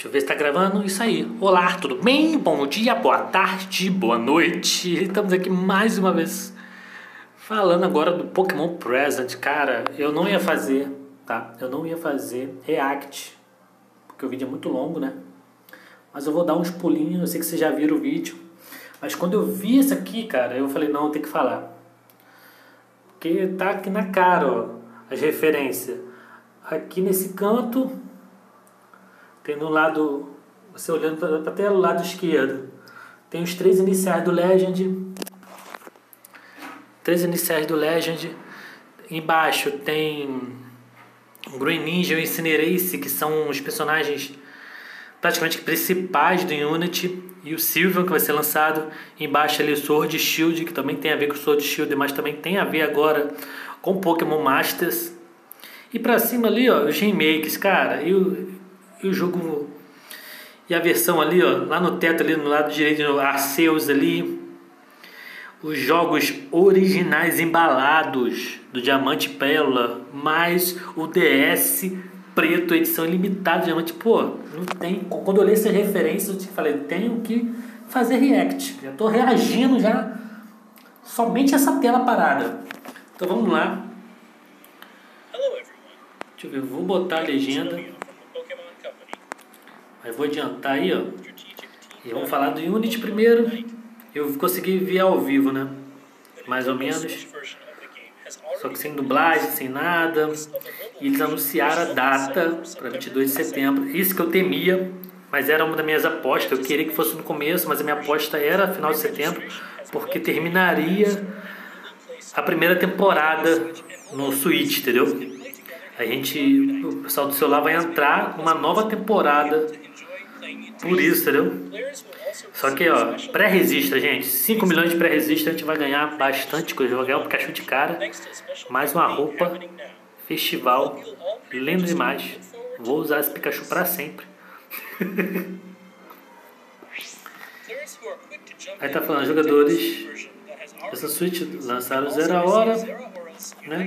Deixa eu ver se tá gravando. Isso aí. Olá, tudo bem? Bom dia, boa tarde, boa noite. Estamos aqui mais uma vez falando agora do Pokémon Present. Cara, eu não ia fazer, tá? Eu não ia fazer React, porque o vídeo é muito longo, né? Mas eu vou dar uns pulinhos. Eu sei que vocês já viram o vídeo. Mas quando eu vi isso aqui, cara, eu falei, não, tem que falar. Porque tá aqui na cara, ó, as referências. Aqui nesse canto tem no lado, você olhando para até o lado esquerdo, tem os três iniciais do Legend. Três iniciais do Legend. Embaixo tem o Green Ninja e o Incineroar, que são os personagens praticamente principais do Unity. E o Sylveon, que vai ser lançado. Embaixo ali o Sword Shield, que também tem a ver com o Sword Shield, mas também tem a ver agora com Pokémon Masters. E pra cima ali, ó, os remakes, cara. E o jogo... E a versão ali, ó, lá no teto, ali no lado direito, Arceus ali. Os jogos originais embalados do Diamante e Pérola, mais o DS preto, edição ilimitada, Diamante. Pô, não tem... Quando eu olhei essas referências, eu te falei, tenho que fazer react. Já tô reagindo já. Somente essa tela parada. Então vamos lá. Deixa eu ver, vou botar a legenda. Mas vou adiantar aí, ó. E vamos falar do Unity primeiro. Eu consegui ver ao vivo, né? Mais ou menos. Só que sem dublagem, sem nada. E eles anunciaram a data para 22 de setembro. Isso que eu temia, mas era uma das minhas apostas. Eu queria que fosse no começo, mas a minha aposta era final de setembro, porque terminaria a primeira temporada no Switch, entendeu? O pessoal do celular vai entrar numa nova temporada por isso, entendeu? Só que, ó, pré-registra, gente. 5 milhões de pré-registra, a gente vai ganhar bastante coisa. Vai ganhar um Pikachu de cara, mais uma roupa, festival, lindo demais. Vou usar esse Pikachu pra sempre. Aí tá falando, jogadores, essa Switch lançaram 0 a hora, né?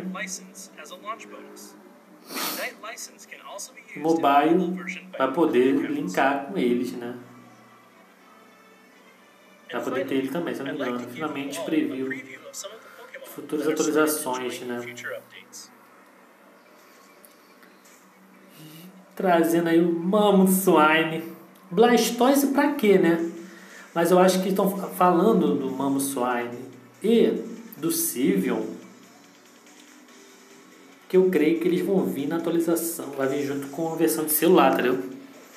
Mobile para poder linkar com eles, né? Para poder ter ele também, se não me engano. Finalmente previu futuras atualizações, né? Trazendo aí o Mamoswine. Blastoise pra quê, né? Mas eu acho que estão falando do Mamoswine e do Sylveon, que eu creio que eles vão vir na atualização. Vai vir junto com a versão de celular, entendeu?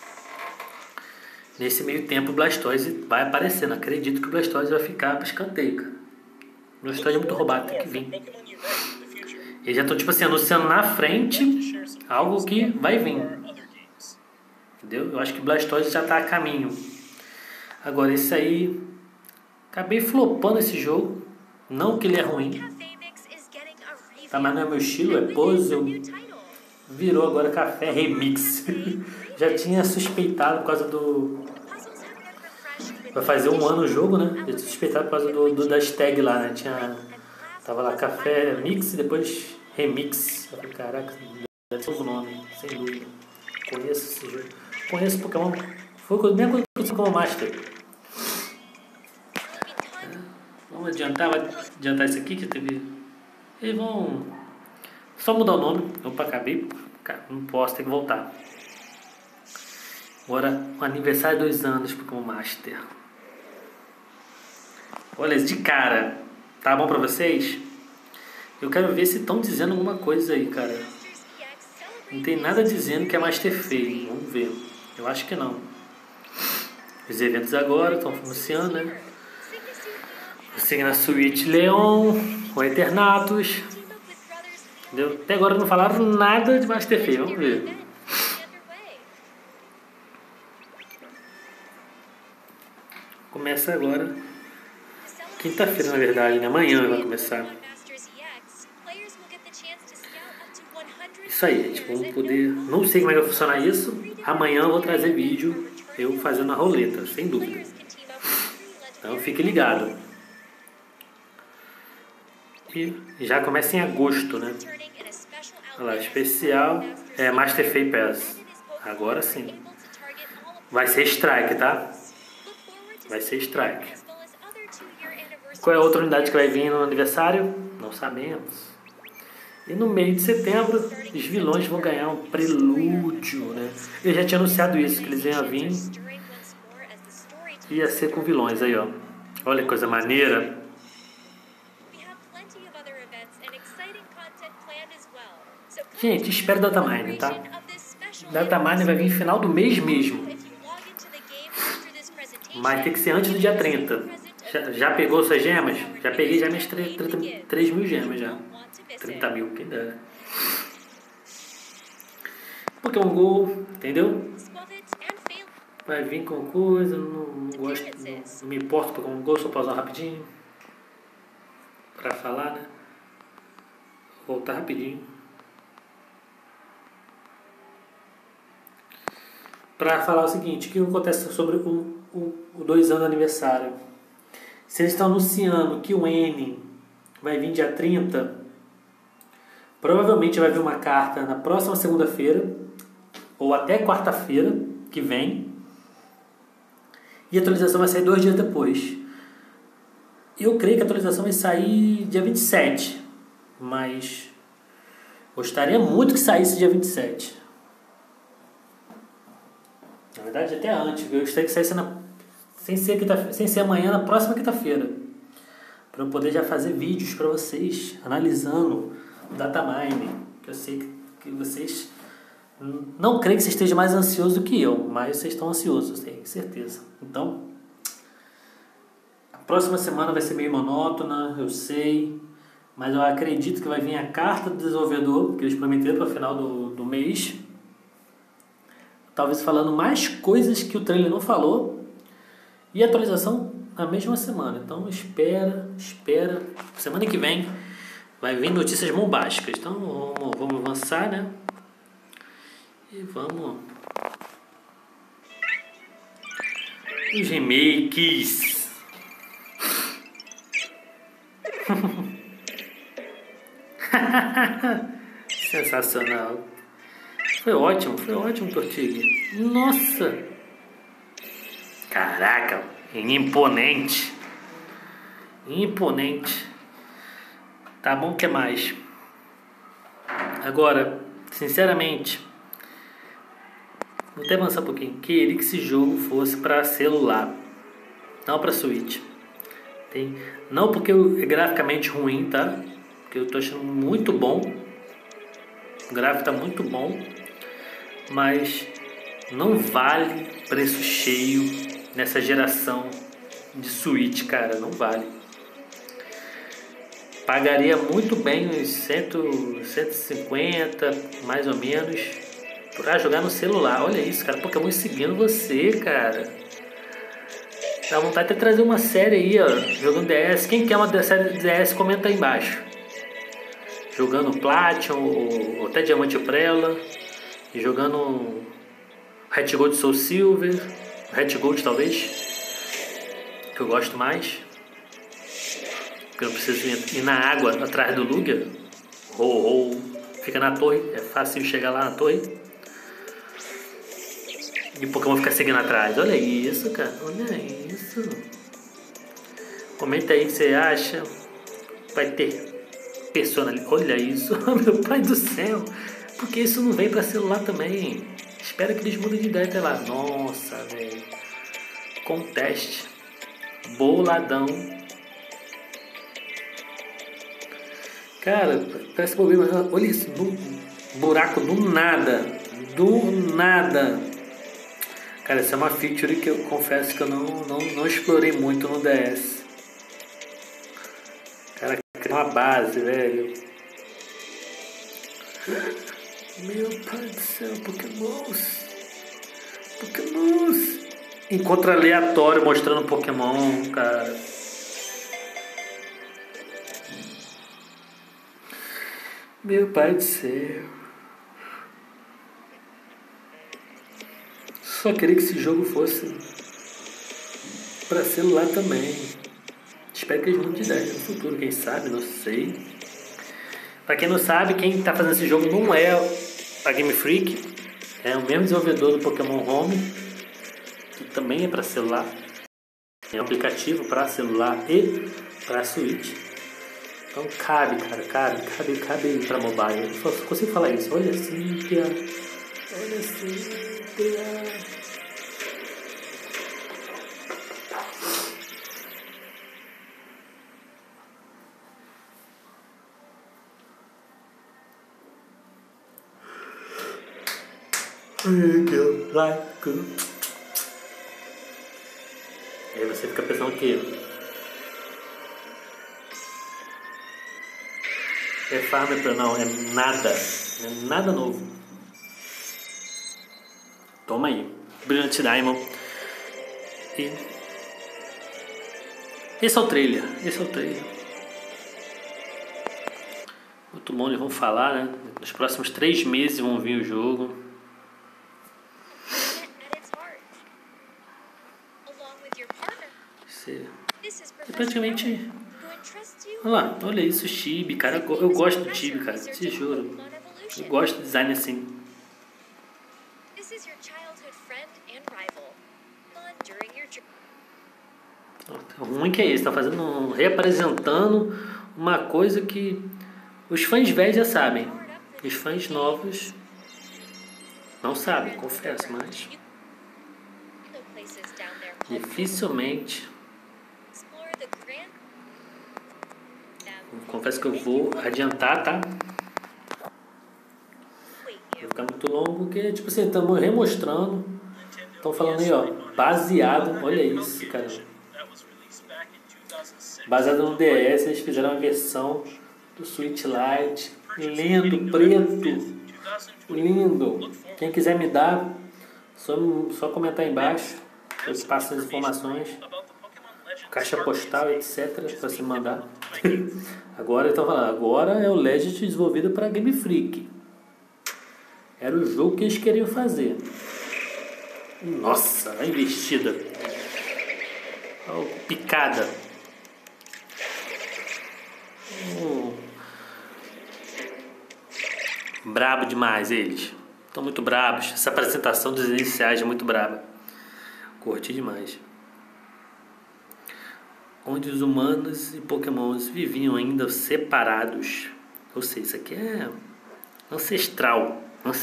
Nesse meio tempo o Blastoise vai aparecendo. Acredito que o Blastoise vai ficar para escanteio, cara. O Blastoise é muito roubado, tem que vir. Eles já estão, tipo assim, anunciando na frente algo que vai vir. Entendeu? Eu acho que o Blastoise já está a caminho. Agora, esse aí... Acabei flopando esse jogo. Não que ele é ruim. Tá, mas não é meu estilo, é puzzle. Virou agora Café Remix. Já tinha suspeitado por causa do... Vai fazer um ano o jogo, né? Já tinha suspeitado por causa das tags lá, né? Tava lá Café Mix e depois Remix. Eu falei, caraca, deve ser um nome, sem dúvida. Conheço esse jogo. Conheço Pokémon. Foi a mesma coisa que o Pokémon Master. Vamos adiantar, vai adiantar isso aqui que teve... Eles vão... Só mudar o nome. Opa, acabei. Não posso, tem que voltar. Agora, o aniversário de 2 anos Pokémon Master. Olha, de cara. Tá bom pra vocês? Eu quero ver se estão dizendo alguma coisa aí, cara. Não tem nada dizendo que é Master feio. Vamos ver. Eu acho que não. Os eventos agora estão anunciando, né? Você na Switch Leon, o Eternatus. Entendeu? Até agora não falaram nada de Master feio. Vamos ver. Começa agora. Quinta-feira, na verdade, né? Amanhã vai começar. Isso aí, gente. Vamos poder... Não sei como é que vai funcionar isso. Amanhã eu vou trazer vídeo eu fazendo a roleta, sem dúvida. Então fique ligado. E já começa em agosto, né? Olha lá, especial. Master Fei Pass. Agora sim. Vai ser Strike, tá? Vai ser Strike. Qual é a outra unidade que vai vir no aniversário? Não sabemos. E no mês de setembro, os vilões vão ganhar um prelúdio, né? Eu já tinha anunciado isso, que eles iam vir. Ia ser com vilões aí, ó. Olha que coisa maneira. Gente, espera o Datamine, tá? Datamine vai vir no final do mês mesmo. Mas tem que ser antes do dia 30. Já pegou suas gemas? Já peguei já minhas 3 mil gemas já. 30 mil, quem dera. Pokémon GO, entendeu? Vai vir com coisa, não gosto, não me importo com Pokémon GO, só pausar rapidinho. Pra falar, né? Vou voltar rapidinho. Pra falar o seguinte, o que acontece sobre o 2 anos de aniversário. Se eles estão anunciando que o N vai vir dia 30, provavelmente vai vir uma carta na próxima segunda-feira, ou até quarta-feira que vem, e a atualização vai sair 2 dias depois. Eu creio que a atualização vai sair dia 27, mas gostaria muito que saísse dia 27. Na verdade, até antes, eu gostaria que saísse sem ser amanhã, na próxima quinta-feira, para eu poder já fazer vídeos para vocês, analisando o Datamine, que eu sei que vocês... Não creio que você esteja mais ansioso do que eu, mas vocês estão ansiosos, tenho certeza. Então, a próxima semana vai ser meio monótona, eu sei, mas eu acredito que vai vir a carta do desenvolvedor, que eles prometeram para o final do mês. Talvez falando mais coisas que o trailer não falou. E a atualização na mesma semana. Então espera. Semana que vem vai vir notícias bombásticas. Então vamos avançar, né? E vamos... Os remakes. Sensacional. Foi ótimo, Tortiga. Nossa! Caraca, imponente. Tá bom, o que mais? Agora, sinceramente, vou até avançar um pouquinho. Queria que esse jogo fosse para celular, não para Switch. Não porque é graficamente ruim, tá? Porque eu tô achando muito bom. O gráfico tá muito bom. Mas não vale preço cheio nessa geração de Switch, cara, não vale. Pagaria muito bem uns 150, mais ou menos, pra jogar no celular. Olha isso, cara, Pokémon seguindo você, cara. Dá vontade de trazer uma série aí, ó, jogando DS. Quem quer uma série de DS, comenta aí embaixo. Jogando Platinum ou até Diamante Prela. E jogando Red Gold Soul Silver, Red Gold talvez, que eu gosto mais, porque eu não preciso ir na água atrás do Lugia. Fica na torre, é fácil chegar lá na torre. E o Pokémon fica seguindo atrás. Olha isso, cara, olha isso. Comenta aí o que você acha. Vai ter personalidade. Olha isso, meu pai do céu. Porque isso não vem pra celular também. Espero que eles mudem de ideia até lá. Nossa, velho. Conteste. Boladão. Cara, parece problema. Olha isso. Buraco do nada. Cara, essa é uma feature que eu confesso que eu não explorei muito no DS. Cara, é uma base, velho. Meu pai do céu, Pokémons. Encontro aleatório mostrando Pokémon, cara. Meu pai do céu. Só queria que esse jogo fosse pra celular também. Espero que eles mudem de ideia no futuro, quem sabe, não sei. Pra quem não sabe, quem tá fazendo esse jogo não é a Game Freak, é o mesmo desenvolvedor do Pokémon Home. que também é para celular. É um aplicativo para celular e para Switch. Então cabe, cara, cabe para mobile. Eu só consigo falar isso. Olha, Cynthia. Olha, Cynthia. Aí você fica pensando que é Farmer, não, é nada novo. Toma aí, Brilliant Diamond. E esse é o trailer. Muito bom, eles vão falar, né? Nos próximos 3 meses vão vir o jogo. É praticamente... olha isso, Chibi, cara. Eu gosto do Chibi, cara. Te juro. Eu gosto do design assim. O ruim que é isso, tá fazendo, reapresentando uma coisa que os fãs velhos já sabem. Os fãs novos não sabem, confesso, mas dificilmente. Confesso que eu vou adiantar, tá? Vai ficar muito longo, porque, tipo assim, estamos remostrando. Estão falando aí, ó, baseado, olha isso, cara. Baseado no DS, eles fizeram uma versão do Switch Lite. Lindo, preto. Lindo. Quem quiser me dar, só comentar aí embaixo. Eu te passo as informações. Caixa postal, etc. Para se mandar. Agora, então, agora é o Legend desenvolvido para Game Freak. Era o jogo que eles queriam fazer. Nossa, a investida. Picada. Brabo demais eles. Estão muito brabos. Essa apresentação dos iniciais é muito braba. Curti demais. Onde os humanos e pokémons viviam ainda separados. Ou seja, isso aqui é ancestral.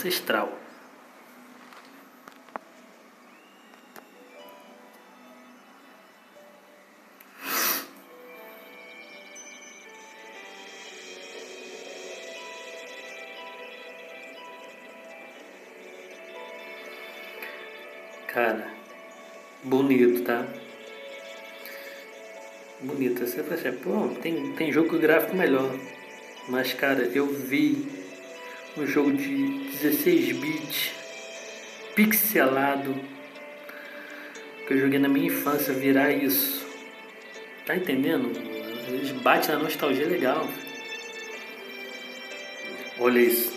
Cara, bonito, tá? Bonito. Você fala assim, pô, tem jogo com gráfico melhor. Mas, cara, eu vi um jogo de 16 bits, pixelado, que eu joguei na minha infância, virar isso. Tá entendendo? Eles batem na nostalgia legal. Olha isso.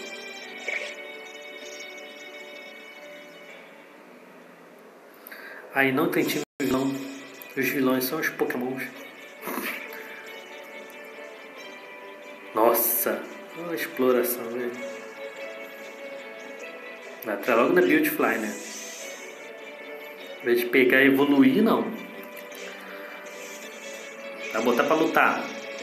Aí não tem time vilão. Os vilões são os pokémons. Nossa, olha a exploração, velho. Vai entrar logo na Beautifly, né? Em vez de pegar e evoluir, não. Vai botar pra lutar.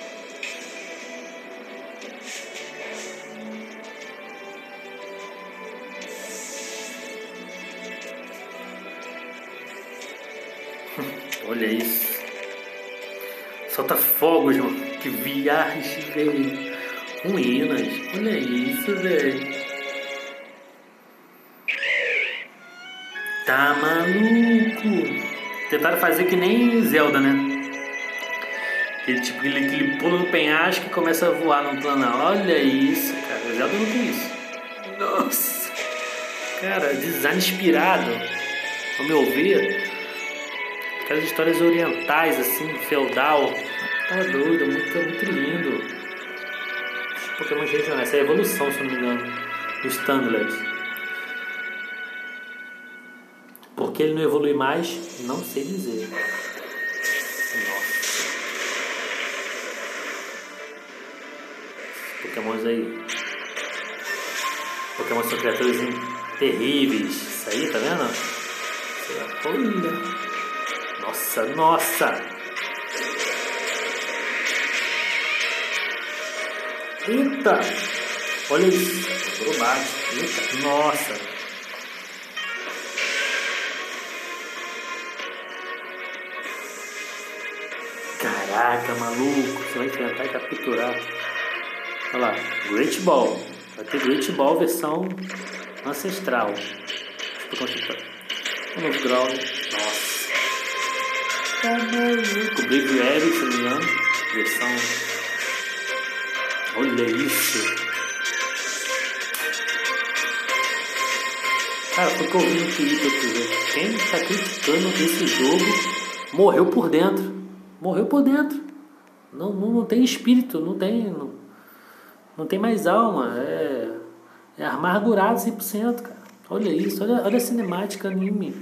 Olha isso. Solta fogos, mano. Que viagem, velho. Ruínas. Olha isso, velho. Tá maluco. Tentaram fazer que nem Zelda, né? Ele pula no penhasco e começa a voar no plano. Olha isso, cara. Zelda não tem isso. Nossa. Cara, design inspirado. Ao meu ver, aquelas histórias orientais, assim, feudal. Tá doido, muito lindo. Pokémon regionais. Essa é a evolução, se eu não me engano, dos Thunderlets. Por que ele não evolui mais? Não sei dizer. Nossa. Pokémons aí. Pokémon são criaturas terríveis. Isso aí, tá vendo? Olha. Nossa, nossa. Eita. Olha isso. Acrobático. Eita. Nossa. Caraca, maluco. Você vai enfrentar e capturar. Olha lá. Great Ball. Vai ter Great Ball versão ancestral. Deixa eu consultar. Um novo grau. Nossa. Tá maluco. Brave Rabbit, se não me engano. Versão. Olha isso. Cara, foi que eu vi no Twitter aqui. Quem tá criticando esse jogo morreu por dentro. Morreu por dentro. Não tem espírito, não tem mais alma. É amargurado 100%, cara. Olha isso, olha a cinemática anime.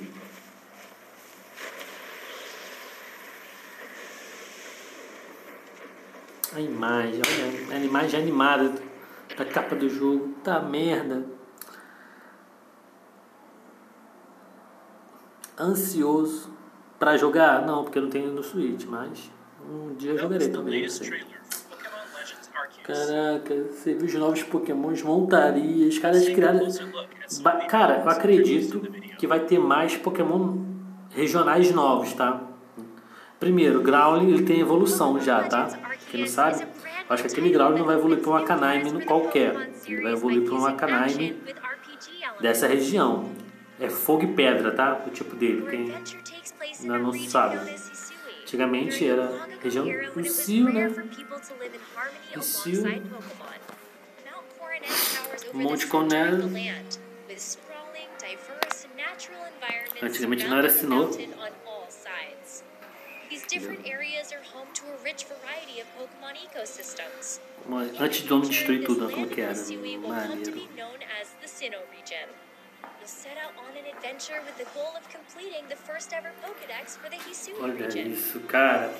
A imagem, olha a imagem animada da capa do jogo. Tá merda. Ansioso pra jogar? Não, porque eu não tenho no Switch, mas um dia eu jogarei também, não sei. Caraca, você viu os novos Pokémons, montarias, caras criaram. Cara, eu acredito que vai ter mais Pokémon regionais novos, tá? Primeiro, o Growlithe ele tem evolução já, tá? Quem não sabe? Eu acho que aquele Growlithe não vai evoluir para um Arcanine qualquer. Ele vai evoluir para um Arcanine dessa região. É fogo e pedra, tá? O tipo dele. Quem ainda não sabe. Antigamente era região do Cio, né? Do Cio. Monte Conero. Antigamente não era Sinnoh. Antes do homem destruir tudo, como que era? Maneiro. Olha isso, cara.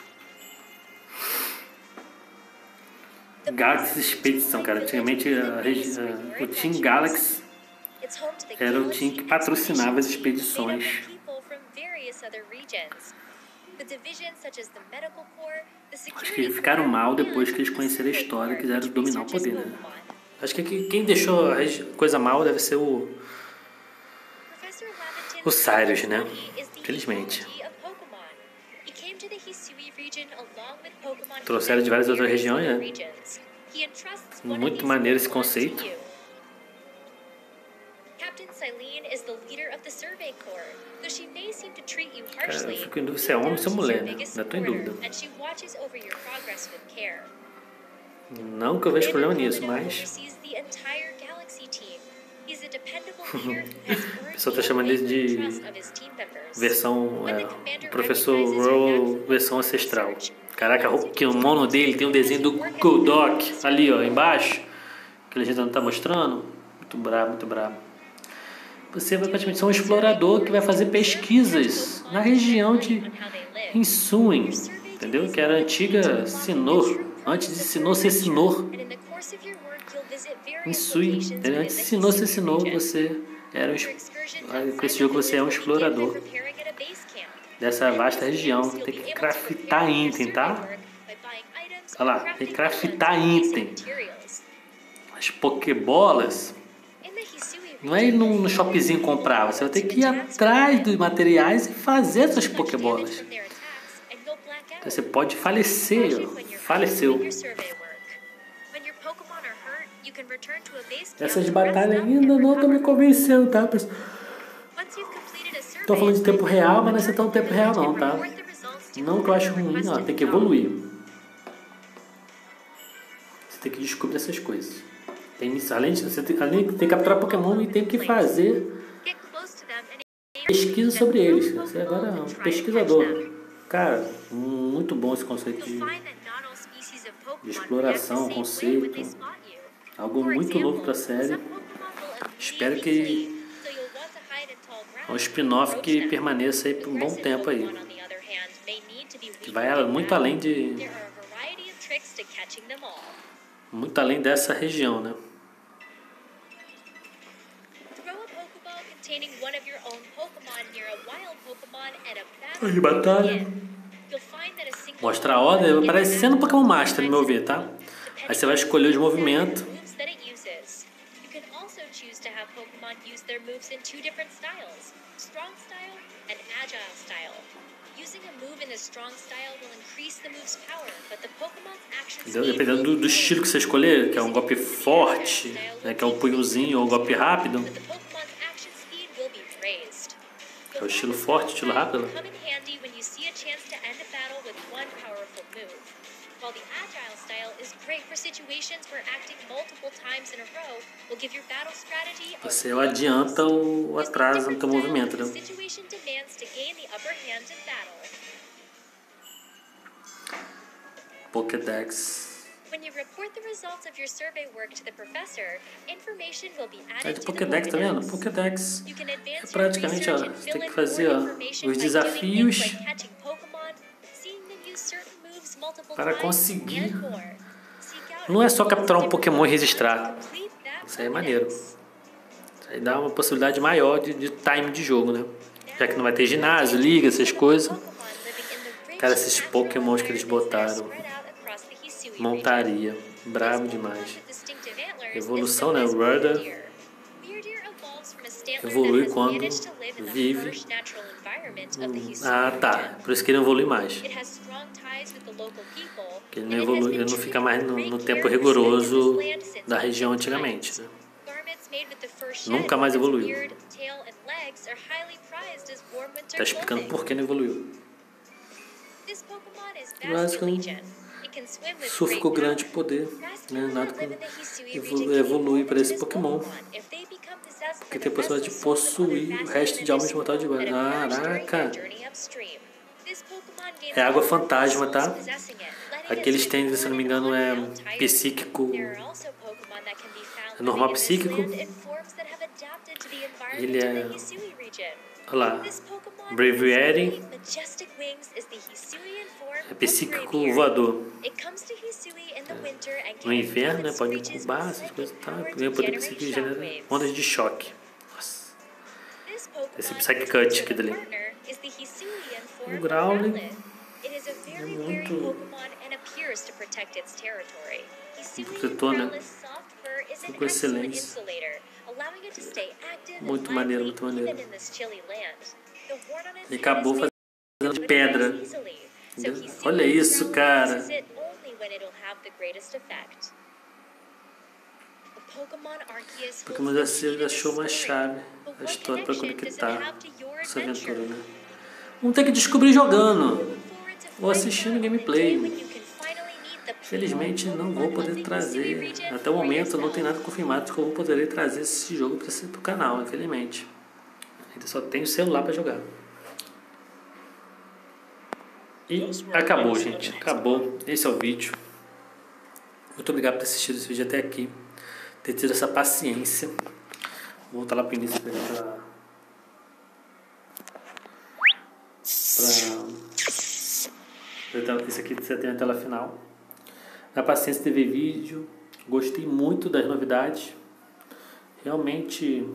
Galaxy Expedition, cara. Antigamente o Team Galaxy era o time que patrocinava as expedições. Acho que eles ficaram mal depois que eles conheceram a história e quiseram dominar o poder, né? Acho que quem deixou a coisa mal deve ser o Cyrus, né? Infelizmente. Trouxeram de várias outras regiões, né? Muito maneiro esse conceito. Cara, eu fico em dúvida se é homem ou se é mulher, né? Ainda tô em dúvida. Não que eu veja problema nisso, mas... A pessoa tá chamando ele de versão... Professor Roll versão ancestral. Caraca, o kimono dele tem um desenho do Kodok ali, ó, embaixo. Que a gente não tá mostrando. Muito brabo, muito brabo. Você vai praticamente ser um explorador que vai fazer pesquisas na região de Hisui, entendeu? Que era a antiga Sinnoh, antes de Sinnoh ser Sinnoh. Hisui, antes de Sinnoh ser Sinnoh, você era com esse jogo você é um explorador dessa vasta região. Tem que craftar item, tá? Olha lá, tem que craftar item. As Pokébolas. Não é ir no shopzinho comprar, você vai ter que ir atrás dos materiais e fazer essas Pokébolas. Então você pode falecer, ó. Faleceu. Essas batalhas ainda não estão me convencendo, tá, pessoal? Tô falando de tempo real, mas não é ser tão tempo real não, tá? Não que eu acho ruim, ó, tem que evoluir. Você tem que descobrir essas coisas. Além de ter que capturar Pokémon e tem que fazer pesquisa sobre eles. Você agora é um pesquisador. Cara, muito bom esse conceito de exploração, conceito. Algo muito novo para a série. Espero que um spin-off que permaneça aí por um bom tempo aí. Que vai muito além de... Muito além dessa região, né? obtaining one of your own Pokémon near a wild Pokémon and a battle Aí, batalha. Mostra a ordem, parece sendo Pokémon Master, no meu ver, tá? Aí você vai escolher os movimentos. You can also choose to have Pokémon use their moves in two different styles, Strong Style and Agile Style. Using a move in the Strong Style will increase the move's power, but the Pokémon's action speed Dependendo do estilo que você escolher, que é um golpe forte, né, que é um punhozinho ou um golpe rápido. É o estilo forte, estilo rápido. While the Agile Style is great for situations where acting multiple times in a row will give your battle strategy a Você adianta ou atrasa no teu movimento, né? situation demands to gain the upper hand in battle. Pokédex. When you report the results of your survey work to the professor, information will be É added de to the Pokédex, tá vendo? Pokédex. Pokédex You can é advance your praticamente, ó, research and você tem fill que in fazer more ó, information os by doing things desafios like catching Pokémon, seeing them use certain moves multiple para times, conseguir. and more. Seek out Não é só different capturar um Pokémon e Pokémon registrar. to complete that Isso aí é maneiro. Pokédex. Isso aí dá uma possibilidade maior de time de jogo, né? Já que não vai ter ginásio, liga, essas coisas. Cara, esses Pokémons que eles botaram. Montaria. Brabo demais. Evolução, né? O Rudder evolui quando vive. Ah, tá. Por isso que ele não evolui mais. Porque ele não evolui, ele não fica mais no tempo rigoroso da região antigamente, né? Nunca mais evoluiu. Tá explicando por que não evoluiu. Surf com grande poder, né? Nada evolui para esse Pokémon. Porque tem a possibilidade de possuir o resto de almas mortais de baixo. Caraca! É água fantasma, tá? Aqui eles têm, se não me engano, é psíquico. É normal psíquico. Ele é. Olha lá. Braviary. É psíquico voador. No inverno, né? Pode incubar essas coisas e tal. Ganha poder psíquico e genera ondas de choque. Nossa. Esse Psy-Cut aqui dele. O Growlithe é muito protetor, né? Ficou excelente. Muito maneiro, muito maneiro. E acabou fazendo de pedra. Olha isso, cara. Pokémon achou uma chave da história para conectar essa aventura, né? Vamos ter que descobrir jogando ou assistindo gameplay. Felizmente não vou poder trazer. Até o momento não tem nada confirmado que eu vou poder trazer esse jogo para o canal, infelizmente. Ainda só tenho celular para jogar. E acabou, gente. Acabou. Esse é o vídeo. Muito obrigado por ter assistido esse vídeo até aqui. Ter tido essa paciência. Vou voltar lá para o início para esse aqui você tem a tela final. A paciência de ver vídeo. Gostei muito das novidades. Realmente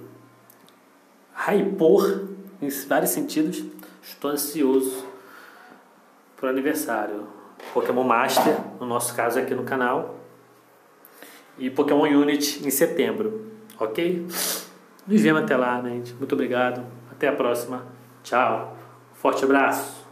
hypou em vários sentidos. Estou ansioso para o aniversário. Pokémon Master, no nosso caso aqui no canal. E Pokémon Unity em setembro. Ok? Nos vemos até lá, né, gente? Muito obrigado. Até a próxima. Tchau. Forte abraço.